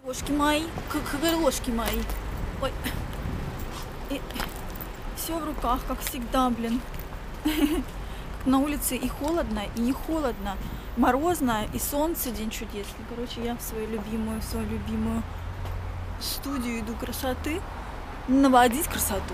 Ложки мои, как ложки мои. Ой. И все в руках, как всегда, блин. На улице и холодно, и не холодно. Морозно, и солнце, день чудесный. Короче, я в свою любимую студию иду красоты. Наводить красоту.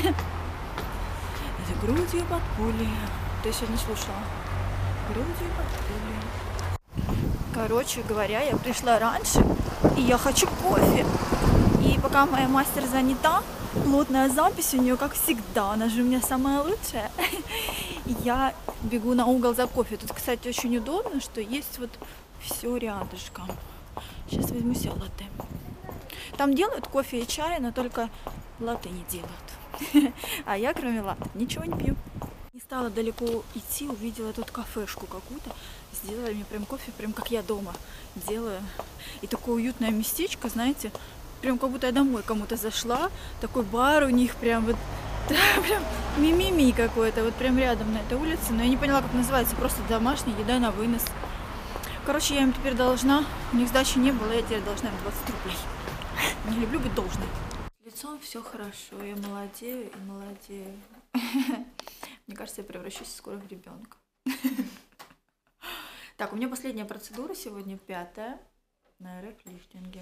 Это грудью под пулей. Ты сегодня слушала? Грудью под пулей. Короче говоря, я пришла раньше, и я хочу кофе. И пока моя мастер занята, плотная запись у нее, как всегда, она же у меня самая лучшая. И я бегу на угол за кофе. Тут, кстати, очень удобно, что есть вот все рядышком. Сейчас возьму себе латте. Там делают кофе и чай, но только латте не делают. А я, кроме латте, ничего не пью. Не стала далеко идти, увидела тут кафешку какую-то. Сделали мне прям кофе, прям как я дома делаю. И такое уютное местечко, знаете, прям как будто я домой кому-то зашла. Такой бар у них прям вот, прям мимими какой-то, вот прям рядом на этой улице. Но я не поняла, как называется, просто домашняя еда на вынос. Короче, я им теперь должна, у них сдачи не было, я теперь должна им 20 рублей. Не люблю быть должной. Лицом все хорошо, я молодею и молодею. Мне кажется, я превращусь скоро в ребенка. Так, у меня последняя процедура сегодня, 5-я, на РФ-лифтинге.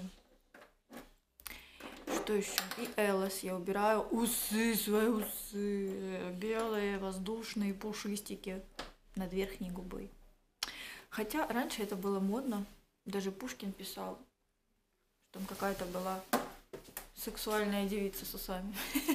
Что еще? И Элос я убираю. Усы, свои усы. Белые, воздушные, пушистики над верхней губой. Хотя раньше это было модно. Даже Пушкин писал, что там какая-то была сексуальная девица с усами.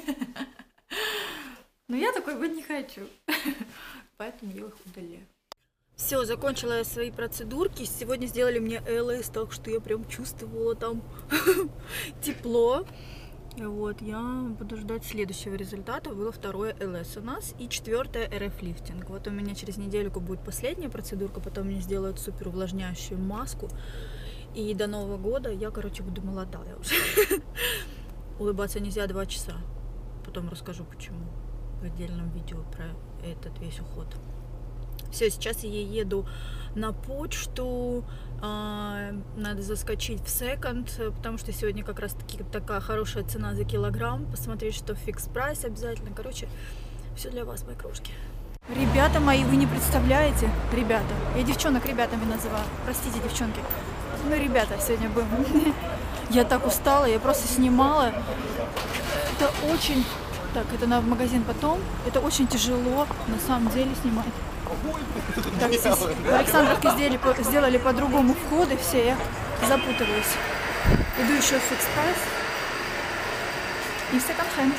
Но я такой быть не хочу. Поэтому я их удаляю. Все, закончила я свои процедурки. Сегодня сделали мне ЛС, так что я прям чувствовала там тепло. Вот, я буду ждать следующего результата. Было 2-е ЛС у нас и 4-е РФ-лифтинг. Вот у меня через недельку будет последняя процедурка, потом мне сделают супер увлажняющую маску. И до Нового года я, короче, буду молодая уже. Улыбаться нельзя 2 часа. Потом расскажу, почему в отдельном видео про этот весь уход. Все, сейчас я еду на почту, надо заскочить в секонд, потому что сегодня как раз таки такая хорошая цена за килограмм, посмотреть, что фикс прайс обязательно, короче, все для вас, мои крошки. Ребята мои, вы не представляете, ребята, я девчонок ребятами называю, простите, девчонки, ну, ребята, сегодня будем, я так устала, я просто снимала, это очень, так, это надо в магазин потом, это очень тяжело, на самом деле, снимать. Так, здесь в Александровке сделали по-другому входы все, я запутываюсь. Иду еще в фикс прайс и в секонд-хенд.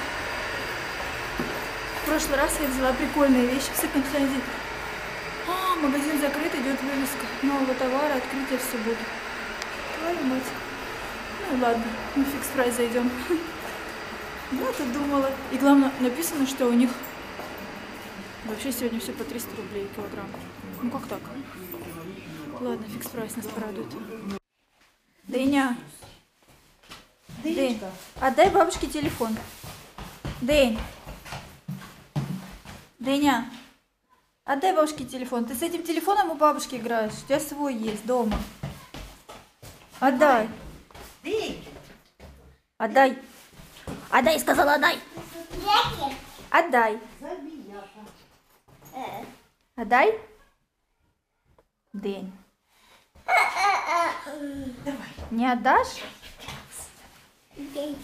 В прошлый раз я взяла прикольные вещи в секонд-хенде. Магазин закрыт, идет вывеска нового товара, открытие в субботу. Твою мать. Ну ладно, мы в фикс прайс зайдем. Я-то думала. И главное, написано, что у них вообще сегодня все по 300 рублей килограмм. Ну как так? Ладно, фикс прайс нас порадует. Дэня. Дэнь, отдай бабушке телефон. Дэнь. Дэня. Отдай бабушке телефон. Ты с этим телефоном у бабушки играешь. У тебя свой есть дома. Отдай. Отдай. Отдай, сказала, отдай. Отдай. Отдай. Дэнь. Давай. Не отдашь? Давай.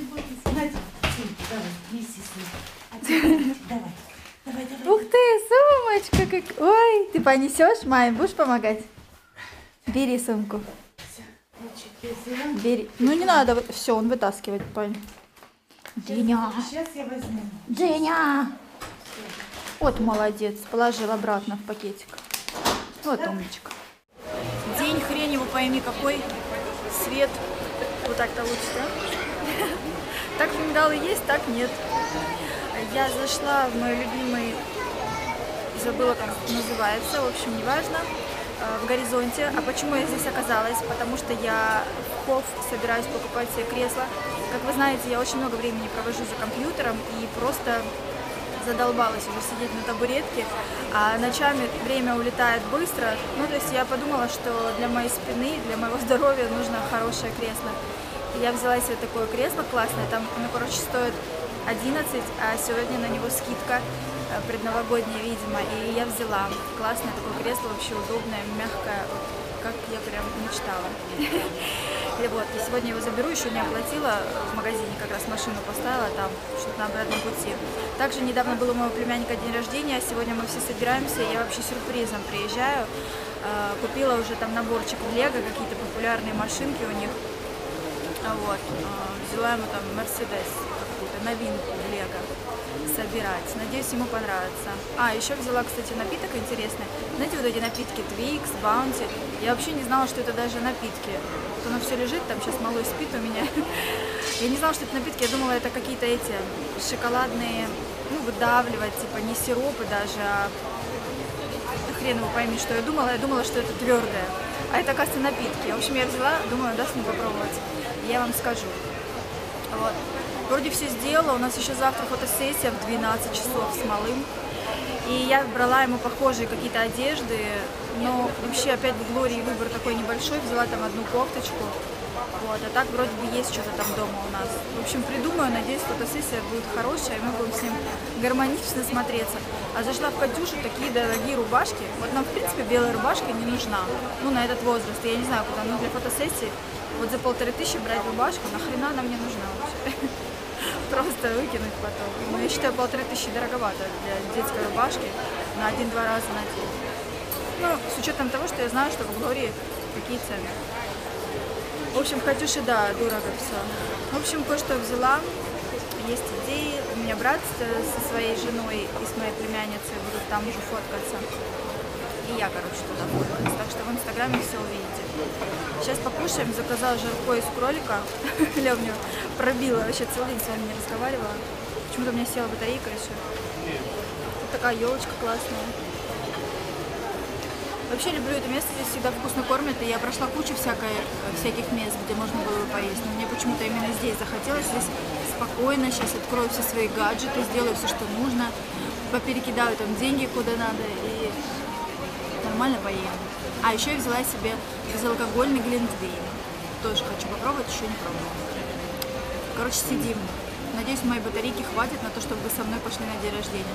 Давай. Ух ты, сумочка как... Ой, ты понесешь, маме, будешь помогать? Бери сумку. Бери. Ну не надо, все, он вытаскивает, парень. Деня. Сейчас я возьму. Деня. Вот молодец, положил обратно в пакетик. Вот умничка. День хрень его пойми какой. Свет. Вот так-то лучше, да? Так фингалы есть, так нет. Я зашла в мой любимый, забыла, как называется, в общем, неважно, в Горизонте. А почему я здесь оказалась? Потому что я в ХОФ собираюсь покупать себе кресло. Как вы знаете, я очень много времени провожу за компьютером и просто задолбалась уже сидеть на табуретке, а ночами время улетает быстро. Ну, то есть я подумала, что для моей спины, для моего здоровья нужно хорошее кресло. И я взяла себе такое кресло классное, там оно, короче, стоит 11, а сегодня на него скидка предновогодняя, видимо, и я взяла. Классное такое кресло, вообще удобное, мягкое, как я прям мечтала. И вот, и сегодня его заберу, еще не оплатила, в магазине как раз машину поставила там, что-то на обратном пути. Также недавно был у моего племянника день рождения, а сегодня мы все собираемся, я вообще сюрпризом приезжаю. Купила уже там наборчик в Лего, какие-то популярные машинки у них. Вот, взяла ему там Мерседес, какую-то новинку в Лего собирать. Надеюсь, ему понравится. А, еще взяла, кстати, напиток интересный. Знаете, вот эти напитки Twix, Bounty. Я вообще не знала, что это даже напитки. Вот оно все лежит, там сейчас малой спит у меня. Я не знала, что это напитки. Я думала, это какие-то эти шоколадные, ну, выдавливать, типа не сиропы даже, а хрен его пойми, что я думала. Я думала, что это твердое. А это, оказывается, напитки. В общем, я взяла, думаю, даст мне попробовать. Я вам скажу. Вот. Вроде все сделала, у нас еще завтра фотосессия в 12 часов с малым. И я брала ему похожие какие-то одежды, но вообще опять в Глории выбор такой небольшой, взяла там одну кофточку. Вот, а так вроде бы есть что-то там дома у нас. В общем, придумаю, надеюсь, фотосессия будет хорошая, и мы будем с ним гармонично смотреться. А зашла в Катюшу, такие дорогие рубашки. Вот нам, в принципе, белая рубашка не нужна. Ну, на этот возраст, я не знаю, куда, но для фотосессии вот за 1500 брать рубашку, нахрена она мне нужна вообще? Просто выкинуть потом. Но я считаю, 1500 дороговато для детской рубашки на 1-2 раза надеть. Ну, с учетом того, что я знаю, что в Глории такие цены. В общем, Катюше, да, дорого все. В общем, кое-что взяла. Есть идеи. У меня брат со своей женой и с моей племянницей будут там уже фоткаться. И я, короче, туда фоткаюсь. Так что в Инстаграме все увидите. Сейчас покушаем. Заказала жаркое из кролика. Ля у меня пробила. Вообще целый день с вами не разговаривала. Почему-то у меня села батарейка еще. Тут такая елочка классная. Вообще люблю это место, здесь всегда вкусно кормят, и я прошла кучу всяких мест, где можно было поесть, но мне почему-то именно здесь захотелось. Здесь спокойно, сейчас открою все свои гаджеты, сделаю все, что нужно, поперекидаю там деньги куда надо и нормально поем. А еще я взяла себе безалкогольный глинтвейн, тоже хочу попробовать, еще не пробовала. Короче, сидим. Надеюсь, моей батарейки хватит на то, чтобы вы со мной пошли на день рождения.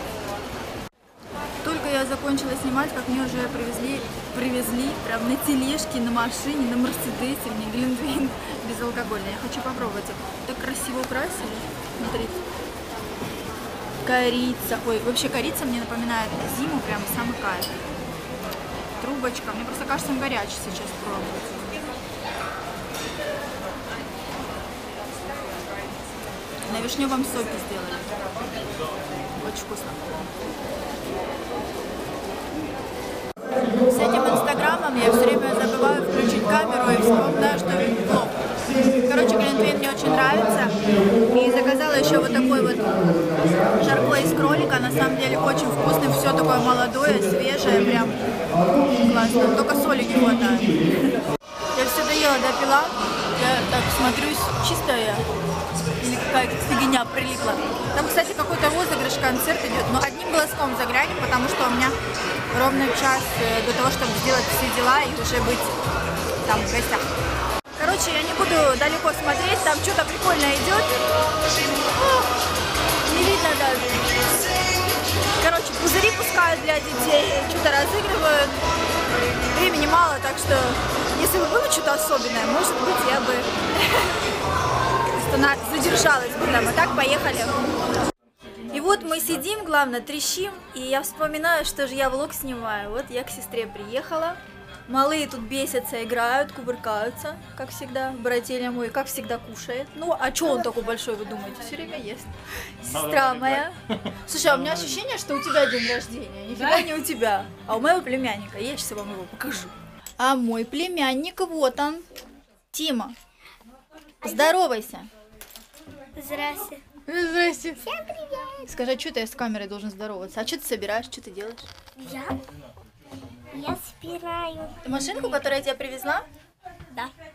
Только я закончила снимать, как мне уже привезли прям на тележке, на машине, на Мерседесе, мне глинтвейн безалкогольный. Я хочу попробовать. Так красиво украсили. Смотрите. Корица. Ой, вообще корица мне напоминает зиму, прям самый кайф. Трубочка. Мне просто кажется, он горячий сейчас пробовать. На вишневом соке сделали. Очень вкусно. С этим инстаграмом я все время забываю включить камеру и вспоминаю, что влог. Короче, глинтвейн мне очень нравится. И заказала еще вот такой вот жаркое из кролика. На самом деле очень вкусный, все такое молодое, свежее, прям классно. Только соли не хватает. Я все доела, допила. Я так смотрюсь, чистая или какая-то фигня прилипла. Там, кстати, какой-то розыгрыш, концерт идет, но одним глазком заглянем, потому что у меня ровно час до того, чтобы сделать все дела и уже быть там в гостях. Короче, я не буду далеко смотреть, там что-то прикольное идет. Не видно даже. Короче, пузыри пускают для детей, что-то разыгрывают. Времени мало, так что если бы было что-то особенное, может быть, я бы задержалась бы там. А так поехали. И вот мы сидим, главное, трещим, и я вспоминаю, что же я влог снимаю. Вот я к сестре приехала. Малые тут бесятся, играют, кувыркаются, как всегда. Брателя мой, как всегда, кушает. Ну, а что он такой большой, вы думаете? Все время ест. Сестра моя. Слушай, а у меня ощущение, что у тебя день рождения. Нифига не у тебя. А у моего племянника. Я сейчас вам его покажу. А мой племянник, вот он. Тима. Здоровайся. Здрасте. Здрасте. Всем привет. Скажи, а что ты с камерой должен здороваться? А что ты собираешь, что ты делаешь? Я собираю. Машинку, которую я тебе привезла? Да.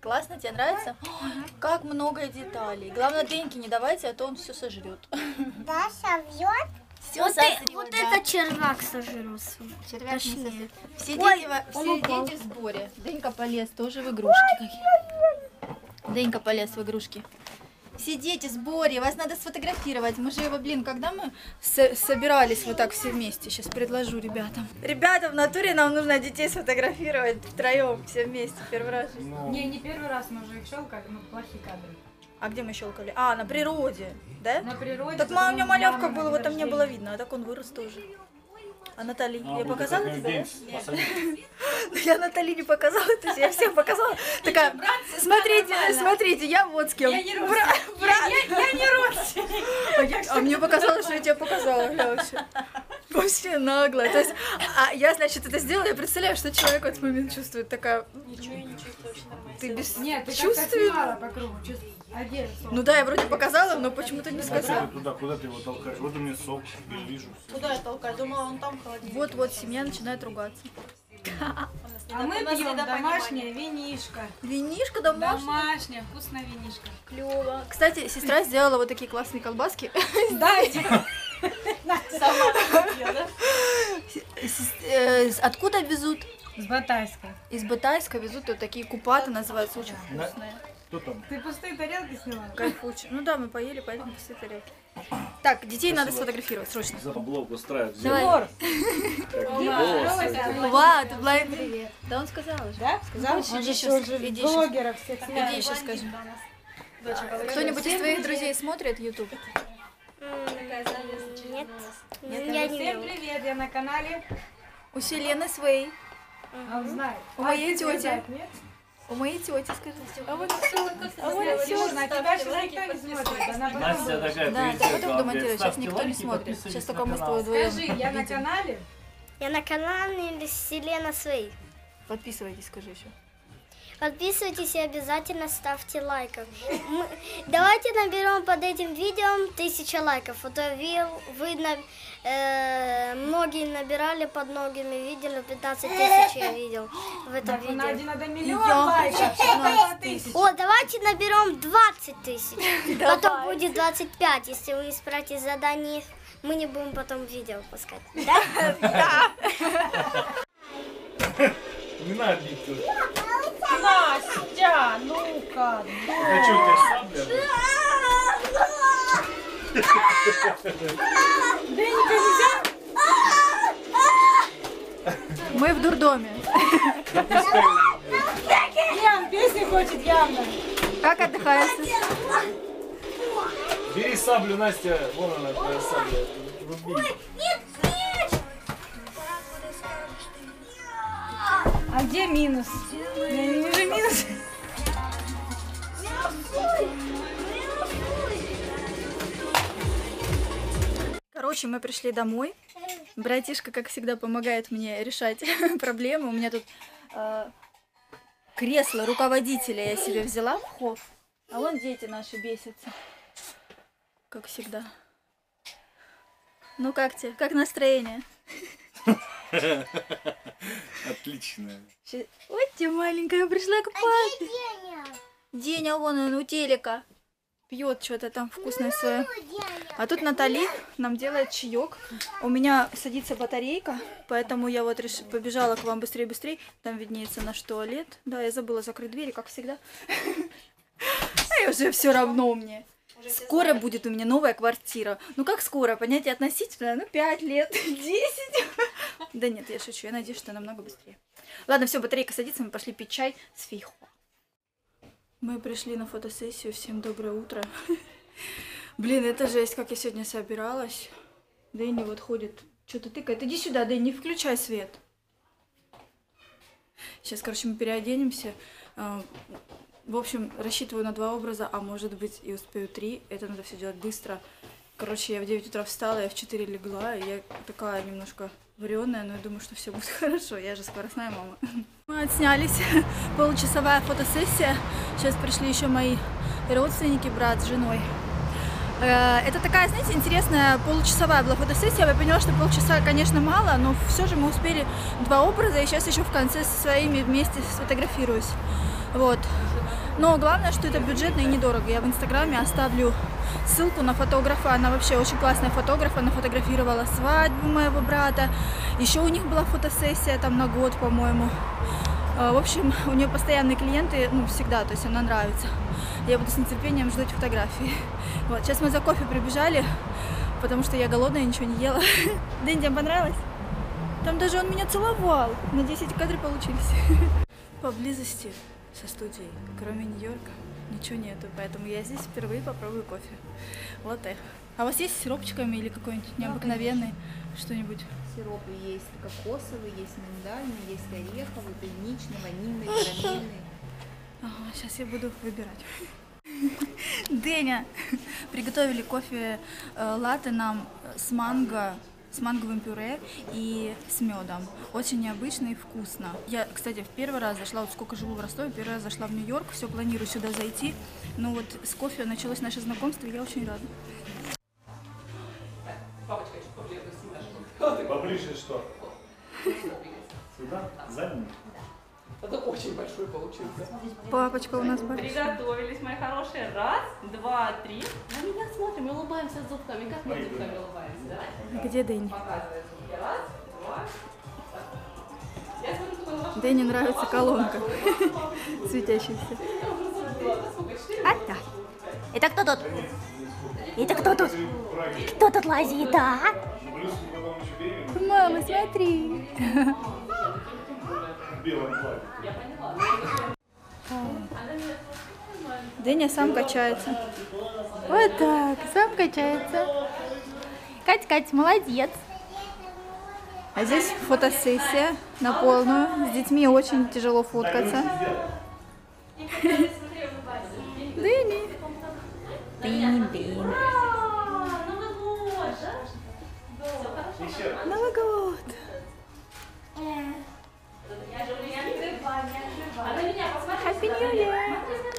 Классно, тебе нравится? Как много деталей. Главное, Деньке не давайте, а то он все сожрет. Даша вьет. Вот это червяк сожрался. Червяк не сожрет. Все он дети в сборе. Денька полез тоже в игрушки. Денька полез в игрушки. Все дети в сборе, вас надо сфотографировать. Мы же его, блин, когда мы собирались вот так все вместе? Сейчас предложу ребятам. Ребята, в натуре нам нужно детей сфотографировать втроем, все вместе, первый раз. Не первый раз мы уже их щелкали, но плохие кадры. А где мы щелкали? А, на природе, да? На природе. Так у меня малявка была, вот там не было видно, а так он вырос тоже. А Натали, я показала тебе? Я Натали не показала, то есть я всем показала. Такая, смотрите, я вот с кем. Я не родственник. Я не родственник. А мне показалось, что я тебе показала, гля, вообще. Вообще нагло. То есть, я, значит, это сделала, я представляю, что человек в этот момент чувствует, такая... Ничего я не чувствую, вообще нормально. Ты без Нет, ты чувств? как-то снимала по кругу. А где сок? Ну да, я вроде показала, но почему-то не сказала. Туда, куда ты его толкаешь? Вот у меня сок, я вижу. Куда я толкаю? Думала, он там холодильник. Вот-вот, семья начинает ругаться. А мы пьем домашнее винишко. Винишко домашнее. Домашнее, вкусное винишко. Клево. Кстати, сестра сделала вот такие классные колбаски. Дайте. Откуда везут? С Батайской. Из Батайска везут вот такие купаты, называются, очень вкусные. Кто там? Ты пустые тарелки сняла? Кайфучие. Ну да, мы поели, поэтому все тарелки. Так, детей надо сфотографировать срочно. За блок устраивают. Давай. Егор. Вау, ты Привет. Да он сказал уже. Да? Сказал? Иди сейчас. Иди сейчас. Блогеров всех сняли. Иди сейчас скажи. Кто-нибудь из твоих друзей смотрит YouTube? Нет. Нет, Я не Всем видела. привет, я на канале. У Селены своей. А он знает. У моей тети. Нет? У моей тети, скажи. А вот Серёж, на тебя сейчас никто не смотрит. Она потом Настя будет. такая, да, привет, потом домонтируешь, сейчас ставьте никто не лайки, смотрит. подписывайтесь Сейчас на только мы с канал. тобой вдвоем. Скажи, я на канале? Я на канале Селена Свей. Подписывайтесь, скажи еще. Подписывайтесь и обязательно ставьте лайков. Давайте наберем под этим видео 1000 лайков. А то многие набирали под многими, видели 15 000 я видел в этом Так, на видео. надо миллион лайков. 15 тысяч. О, давайте наберем 20 000. Потом будет 25, если вы справитесь задание. Мы не будем потом видео выпускать. Да? Не надо бить тут. Настя, ну-ка. А что, у тебя сабля? Мы в дурдоме. Ян, песни хочет явно. Как отдыхаете? Бери саблю, Настя. Вон она, твоя сабля. Руби. А где минус? Я не вижу минус. Короче, мы пришли домой. Братишка, как всегда, помогает мне решать проблемы. У меня тут кресло руководителя я себе взяла в хов. А вон дети наши бесятся. Как всегда. Ну как тебе? Как настроение? Отлично. Ой, ты маленькая, пришла к папе. Деня, вон он у телека. Пьет что-то там вкусное свое. А тут Натали нам делает чаек. У меня садится батарейка, поэтому я вот побежала к вам быстрее-быстрее. Там виднеется наш туалет. Да, я забыла закрыть двери, как всегда. А уже все равно мне. Скоро будет у меня новая квартира. Ну как скоро? Понятие относительно. Ну 5 лет, 10. Да нет, я шучу. Я надеюсь, что намного быстрее. Ладно, все, батарейка садится, мы пошли пить чай с фейхо. Мы пришли на фотосессию. Всем доброе утро. Блин, это жесть, как я сегодня собиралась. Дэнни вот ходит, что-то тыкает. Иди сюда, Дэнни, включай свет. Сейчас, короче, мы переоденемся. В общем, рассчитываю на 2 образа, а может быть и успею 3. Это надо все делать быстро. Короче, я в 9 утра встала, я в 4 легла. И я такая немножко вареная, но я думаю, что все будет хорошо. Я же скоростная мама. Мы отснялись. Получасовая фотосессия. Сейчас пришли еще мои родственники, брат с женой. Это такая, знаете, интересная получасовая была фотосессия. Я поняла, что полчаса, конечно, мало, но все же мы успели 2 образа. И сейчас еще в конце со своими вместе сфотографируюсь. Вот. Но главное, что это бюджетно и недорого. Я в Инстаграме оставлю ссылку на фотографа. Она вообще очень классная фотограф. Она фотографировала свадьбу моего брата. Еще у них была фотосессия там на год, по-моему. В общем, у нее постоянные клиенты, ну, всегда, то есть она нравится. Я буду с нетерпением ждать фотографии. Вот, сейчас мы за кофе прибежали, потому что я голодная, ничего не ела. Дэнни, тебе понравилось? Там даже он меня целовал. Надеюсь, эти кадры получились. Поблизости со студией, кроме Нью-Йорка, ничего нету, поэтому я здесь впервые попробую кофе. Латте. А у вас есть с сиропчиками или какой-нибудь необыкновенный что-нибудь? Сиропы есть кокосовый, есть миндальный, есть ореховый, клубничный, ванильный, карамельный. Ага, сейчас я буду выбирать. Дэня, приготовили кофе латте нам с манго, с манговым пюре и с медом. Очень необычно и вкусно. Я, кстати, в первый раз зашла, вот сколько живу в Ростове, первый раз зашла в Нью-Йорк, все планирую сюда зайти. Но вот с кофе началось наше знакомство, и я очень рада. Поближе что? Сюда? Задний? Это очень большой получился. Папочка у нас большой. Приготовились, мои хорошие. Раз, два, три. На меня смотрим, мы улыбаемся зубками. Как мы зубками улыбаемся? Давай. Где Дэнни? Показывай зубки. Раз, два. Я смотрю, что на вашу... Дэнни нравится колонка. Светящаяся. А да. Это кто тут? Это кто тут? Кто тут лазит, а? Мама, смотри. В белом платье. Дэнни сам качается. Вот так, сам качается. Кать, молодец. А здесь фотосессия на полную. С детьми очень тяжело фоткаться. Дэнни. Дэнни. Новый год. Happy New Year.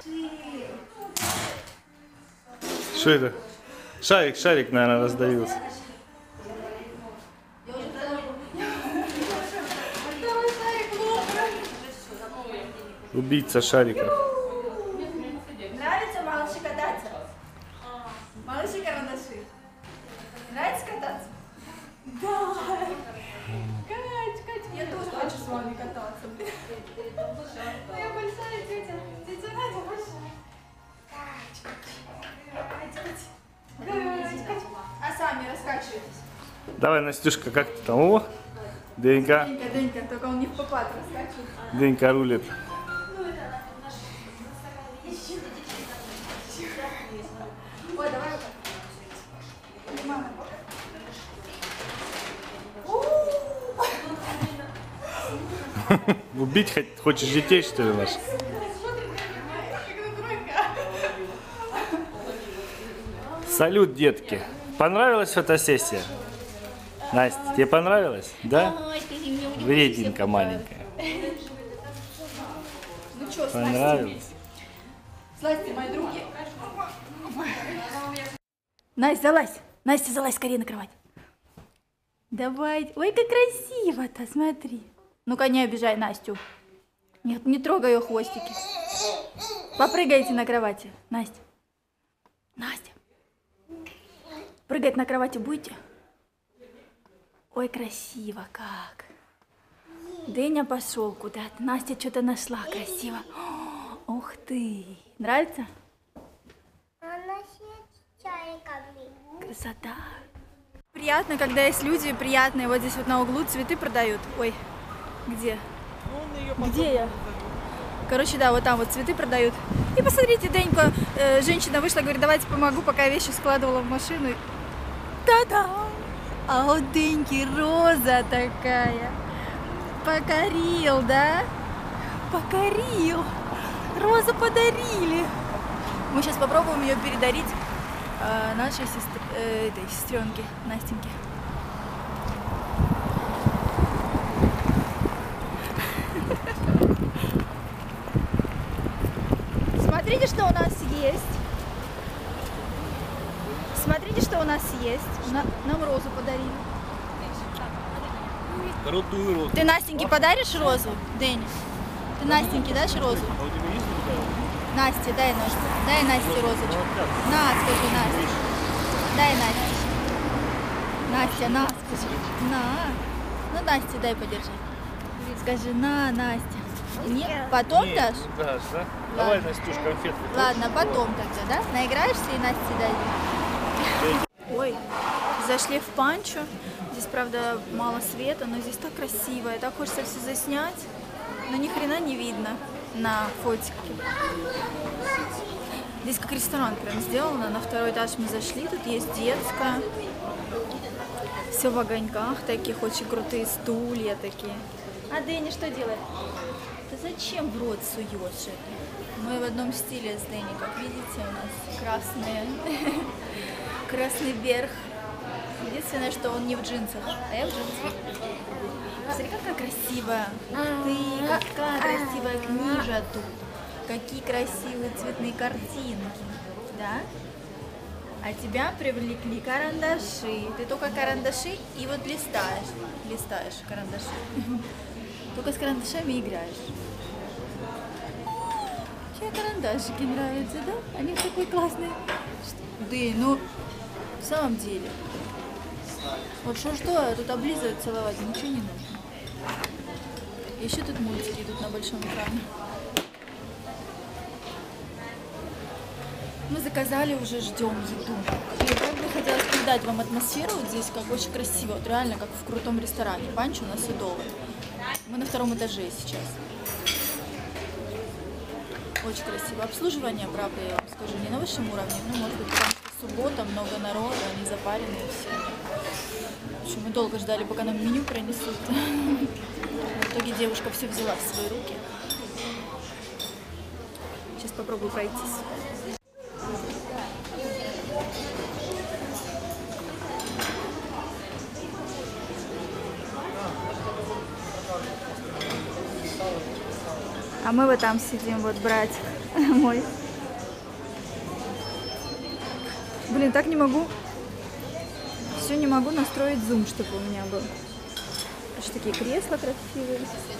Что это? Шарик, наверное, раздавился. Убийца шариков. Нравится малыши кататься? Малыши карандаши. Нравится кататься? Да. Кать, я тоже хочу с вами кататься. Моя большая тетя. Тетя Надя большая. Кать. А сами раскачивайтесь. Давай, Настюшка, как ты там? О, Денька. Денька, только он не в попад раскачивает. Денька рулит. Ой, давай. Мама. Убить хочешь детей, что ли, наших? Салют, детки. Понравилась фотосессия? Настя, тебе понравилось? Да? Вредненько маленькая. Ну что, Понравилось? сласти, мои други. Настя, залазь. Настя, залазь скорее на кровать. Давай. Ой, как красиво-то, смотри. Ну-ка, не обижай Настю. Нет, не трогай ее хвостики. Попрыгайте на кровати. Настя. Настя. Прыгать на кровати будете? Ой, красиво как. Дыня пошел куда-то. Настя что-то нашла красиво. Ух ты. Нравится? Она с чайками. Красота. Приятно, когда есть люди приятные. Вот здесь вот на углу цветы продают. Ой, где? Где я? Короче, да, вот там вот цветы продают. И посмотрите, Денька, женщина вышла, говорит, давайте помогу, пока вещи складывала в машину. Та-дам! А у Деньки роза такая. Покорил, да? Покорил. Розу подарили. Мы сейчас попробуем ее передарить нашей сестренке Настеньке. Смотрите, что у нас есть. Смотрите, что у нас есть. Нам розу подарили. Крутую розу. Ты Настеньке подаришь розу, Дэнни? Ты Настеньке дашь розу? А у тебя есть такая? Насте, дай ножку. Дай Насте розочку. На, скажи, Настя. Дай Насте. Настя, на, скажи. На. Ну, Насте дай подержи. Скажи, на, Настя. Нет? Потом Нет, дашь? дашь, да? Давай, Настюш, конфетку. Ладно, потом тогда, да? Наиграешься и Насте дай. Ой, зашли в Панчо. Здесь, правда, мало света, но здесь так красиво. И так хочется все заснять, но ни хрена не видно на фотике. Здесь как ресторан прям сделано. На второй этаж мы зашли, тут есть детская. Все в огоньках таких, очень крутые стулья такие. А Дэнни что делает? Ты зачем в рот суешь это? Мы в одном стиле с Дэнни, как видите, у нас красные, красный верх. Единственное, что он не в джинсах, а я в джинсах. Посмотри, какая красивая. Ты, какая красивая книжа тут. Какие красивые цветные картинки, да? А тебя привлекли карандаши. Ты только карандаши и вот листаешь карандаши. Только с карандашами играешь. Тебе карандашики нравятся, да? Они такой классные. Да, ну, в самом деле. Вот что, тут облизывать, целовать, ничего не нужно. Еще тут мультики идут на большом экране. Мы заказали, уже ждем еду. И правда хотелось передать вам атмосферу вот здесь, как очень красиво, вот реально как в крутом ресторане. Панчо на Садовой. Мы на втором этаже сейчас. Очень красиво. Обслуживание, правда, я вам скажу, не на высшем уровне, ну, может быть, потому что суббота, много народа, они запаренные все. В общем, мы долго ждали, пока нам меню принесут. В итоге девушка все взяла в свои руки. Сейчас попробую пройтись. А мы вот там сидим, вот братик мой. Блин, так не могу. Все не могу настроить зум, чтобы у меня был. Аж такие кресла красивые.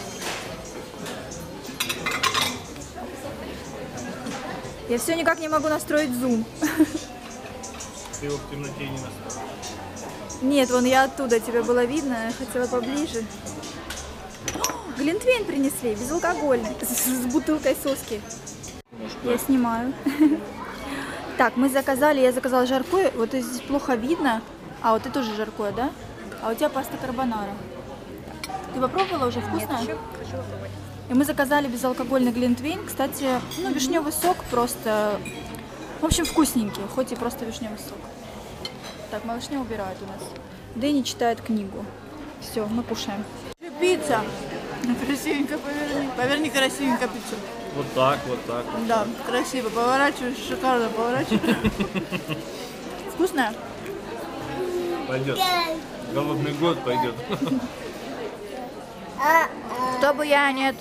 Я все никак не могу настроить зум. Ты его в темноте не настроишь. Нет, вон я оттуда, тебе было видно, я хотела поближе. Глинтвейн принесли, безалкогольный, с бутылкой соски. Я снимаю. Так, мы заказали, я заказала жаркое, вот здесь плохо видно. А, вот ты тоже жаркое, да? А у тебя паста карбонара. Ты попробовала уже? Вкусно? Нет, еще хочу попробовать. И мы заказали безалкогольный глинтвейн. Кстати, ну, вишневый сок просто, в общем, вкусненький, хоть и просто вишневый сок. Так, малышня убирает у нас. Дэнни читает книгу. Все, мы кушаем. Пицца. Красивенько поверни. Поверни красивенько пиццу. Вот так, вот так. Да, красиво. Поворачиваешь, шикарно поворачиваешь. Вкусная? Пойдет. Голодный год пойдет. Кто бы я, нет.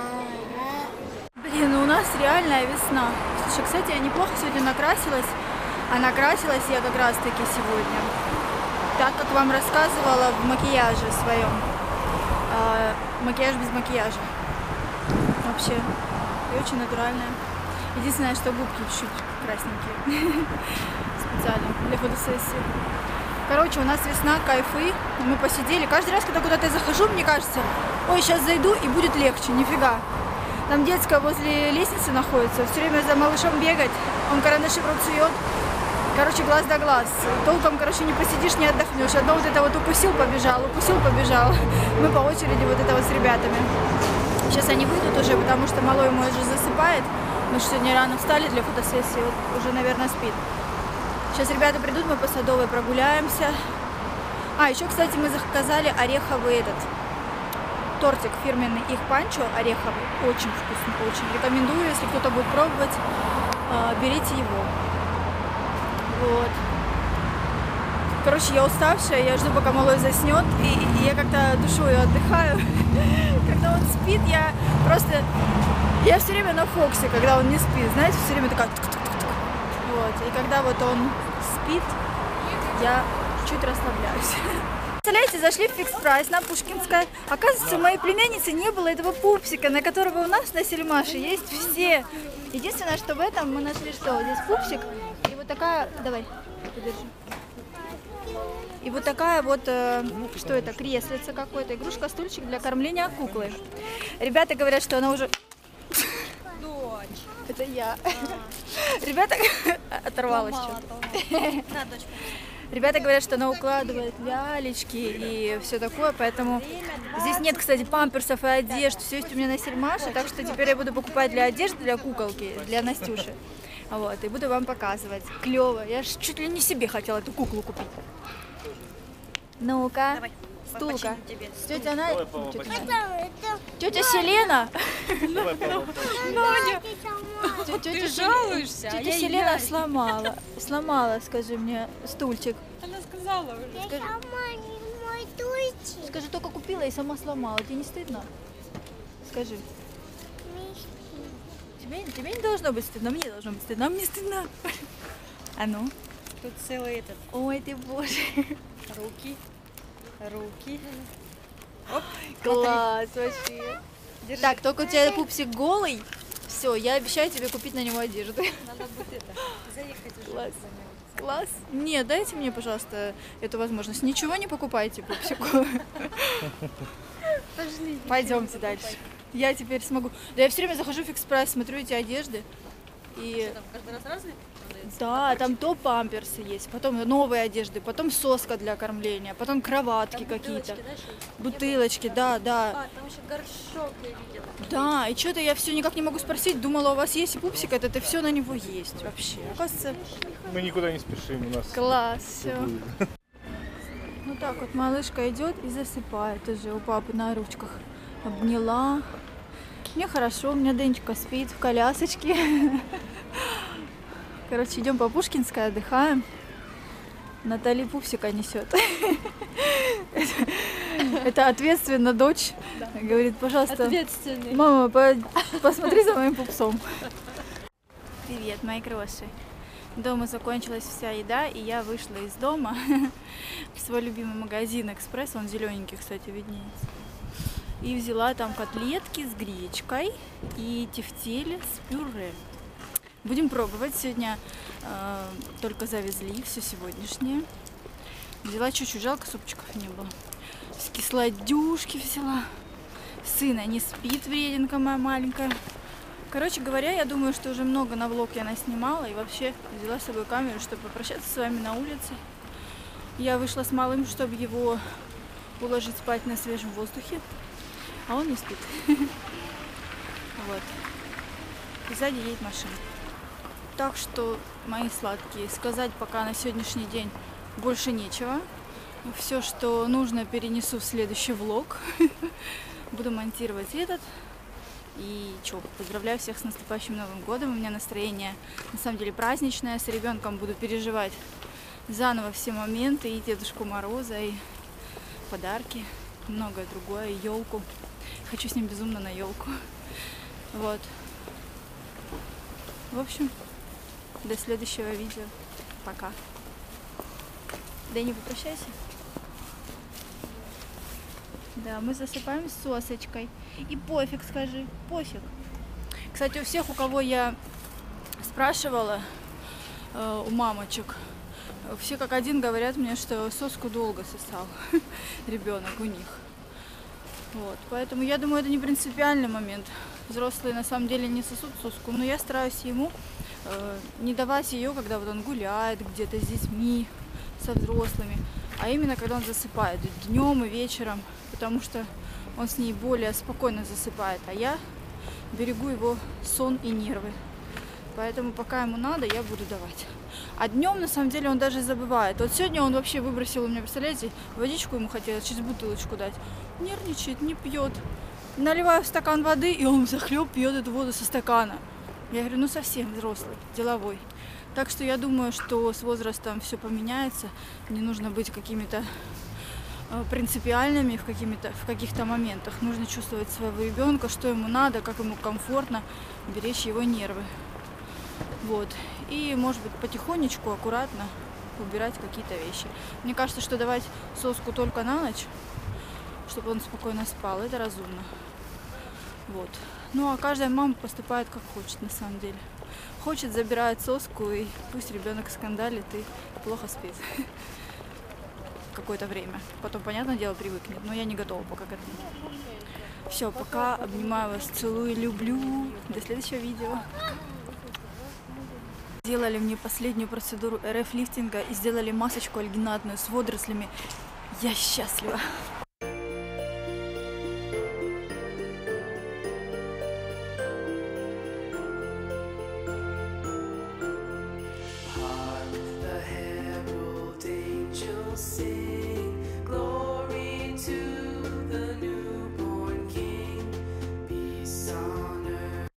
Блин, ну у нас реальная весна. Слушай, кстати, я неплохо сегодня накрасилась. А накрасилась я как раз таки сегодня. Так как вам рассказывала в макияже своем. Макияж без макияжа. Вообще. И очень натуральная. Единственное, что губки чуть красненькие. Специально для фотосессии. Короче, у нас весна, кайфы. Мы посидели. Каждый раз, когда куда-то я захожу, мне кажется, ой, сейчас зайду и будет легче. Нифига. Там детская возле лестницы находится. Все время за малышом бегать. Он карандаши в рот сует. Короче, глаз да глаз. Толком, короче, не посидишь, не отдохнешь. Одно вот это вот укусил, побежал. Мы по очереди вот это вот с ребятами. Сейчас они выйдут уже, потому что малой мой уже засыпает. Мы же сегодня рано встали для фотосессии. Вот уже, наверное, спит. Сейчас ребята придут, мы по Садовой прогуляемся. А, еще, кстати, мы заказали ореховый этот тортик фирменный, их Панчо ореховый. Очень вкусный, очень. Рекомендую, если кто-то будет пробовать, берите его. Вот. Короче, я уставшая, я жду, пока малой заснет, и я как-то душой отдыхаю. Когда он спит, я все время на фокусе, когда он не спит, знаете, все время такая... Вот, и когда вот он спит, я чуть расслабляюсь. Представляете, зашли в Фикс Прайс на Пушкинское. Оказывается, у моей племянницы не было этого пупсика, на которого у нас на Сельмаше есть все. Единственное, что в этом мы нашли, что здесь пупсик и вот такая... Давай, подержи. И вот такая вот, что это, креслица какое-то, игрушка, стульчик для кормления куклы. Ребята говорят, что она уже... Это я. Ребята... Оторвалась что-то. Ребята говорят, что она укладывает лялечки и все такое, поэтому здесь нет, кстати, памперсов и одежд. Все есть у меня на Сельмаше, так что теперь я буду покупать для одежды, для куколки, для Настюши. Вот, и буду вам показывать. Клево. Я ж чуть ли не себе хотела эту куклу купить. Ну-ка, стулка. Тетя Надя, тетя Селена. Ты жалуешься? Тетя Селена сломала, скажи мне, стульчик. Она сказала уже. Скажи, только купила и сама сломала. Тебе не стыдно? Скажи. Тебе не должно быть стыдно, мне должно быть стыдно. А мне стыдно. А ну? Тут целый этот. Ой, ты боже. Руки. Оп, класс вообще. Держи. Так, только у тебя пупсик голый. Все, я обещаю тебе купить на него одежду. Надо будет это, заехать уже. Класс. Класс. Нет, дайте мне, пожалуйста, эту возможность. Ничего не покупайте пупсику. Пойдемте дальше. Я теперь смогу. Да я все время захожу в Фикс Прайс, смотрю эти одежды. И... Там каждый раз разные? Да, там то памперсы есть, потом новые одежды, потом соска для кормления, потом кроватки какие-то. Бутылочки, да, да. А, там еще горшок я видела. Да, и что-то я все никак не могу спросить. Думала, у вас есть и пупсик, это все на него есть вообще. Оказывается, Мы никуда не спешим, у нас. класс, все. Вот так вот малышка идет и засыпает уже у папы на ручках. Обняла. Мне хорошо, у меня Денечка спит в колясочке. Короче, идем по Пушкинской, отдыхаем. Натали пупсика несет. Это ответственно дочь. Говорит, пожалуйста, мама, посмотри за моим пупсом. Привет, мои кроши. Дома закончилась вся еда, и я вышла из дома в свой любимый магазин «Экспресс». Он зелененький, кстати, виднеется. И взяла там котлетки с гречкой и тефтели с пюре. Будем пробовать. Сегодня только завезли, все сегодняшнее. Взяла чуть-чуть, жалко, супчиков не было. С кислодюшки взяла. Сына не спит, врединка моя маленькая. Короче говоря, я думаю, что уже много на влог я наснимала. И вообще взяла с собой камеру, чтобы попрощаться с вами на улице. Я вышла с малым, чтобы его уложить спать на свежем воздухе. А он не спит. Вот. И сзади едет машина. Так что, мои сладкие, сказать пока на сегодняшний день больше нечего. Все, что нужно, перенесу в следующий влог. Буду монтировать этот. И что, поздравляю всех с наступающим Новым годом. У меня настроение, на самом деле, праздничное. С ребенком буду переживать заново все моменты. И Дедушку Мороза, и подарки, многое другое, и елку. Хочу с ним безумно на елку. Вот. В общем, до следующего видео. Пока. Дэнни, попрощайся. Да, мы засыпаем с сосочкой. И пофиг, скажи, пофиг. Кстати, у всех, у кого я спрашивала, у мамочек, все как один говорят мне, что соску долго сосал ребенок у них. Вот, поэтому я думаю, это не принципиальный момент. Взрослые на самом деле не сосут соску, но я стараюсь ему не давать ее, когда вот он гуляет где-то с детьми, со взрослыми, а именно когда он засыпает днем и вечером, потому что он с ней более спокойно засыпает, а я берегу его сон и нервы. Поэтому пока ему надо, я буду давать. А днем, на самом деле, он даже забывает. Вот сегодня он вообще выбросил у меня, представляете, водичку ему хотелось, через бутылочку дать. Нервничает, не пьет. Наливаю в стакан воды, и он захлеб пьет эту воду со стакана. Я говорю, ну совсем взрослый, деловой. Так что я думаю, что с возрастом все поменяется. Не нужно быть какими-то принципиальными в каких-то моментах. Нужно чувствовать своего ребенка, что ему надо, как ему комфортно, беречь его нервы. Вот. И, может быть, потихонечку, аккуратно убирать какие-то вещи. Мне кажется, что давать соску только на ночь, чтобы он спокойно спал, это разумно. Вот. Ну а каждая мама поступает как хочет на самом деле. Хочет, забирает соску, и пусть ребенок скандалит и плохо спит какое-то время. Потом, понятное дело, привыкнет, но я не готова пока к этому. Все, пока, обнимаю вас, целую, люблю. До следующего видео. Сделали мне последнюю процедуру РФ-лифтинга и сделали масочку альгинатную с водорослями. Я счастлива.